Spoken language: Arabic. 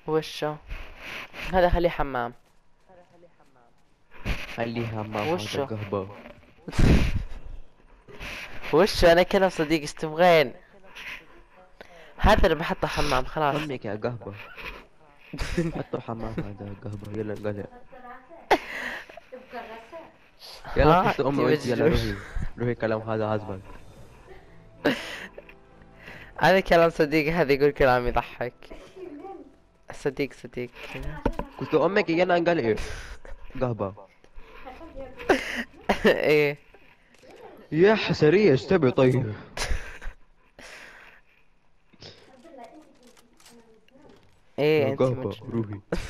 وشه؟ هذا خليه حمام. خليها حمام هذا وشه؟ قهبة. وشه؟ انا كلام صديق، ايش تبغين؟ هذا اللي بحطه حمام خلاص. امك يا قهبة. حطوا حمام هذا قهبة، يلا انقلع. يلا ها كنت امي وانت يلا يبجوج. روحي. روحي كلام هذا عزبك. هذا كلام صديقي، هذا يقول كلام يضحك. صديق صديق كذا. كنت امك يلا انقلعي. قهبة. ايه. يا حسرية ايش تبي طيب؟ ايه يا انت قهبة مجنون. روحي.